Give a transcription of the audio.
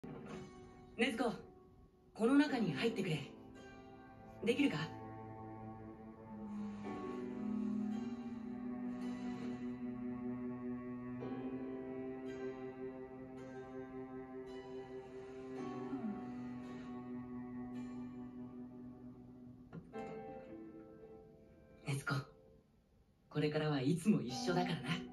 禰豆子、この中に入ってくれ。できるか？禰豆子、これからはいつも一緒だからな。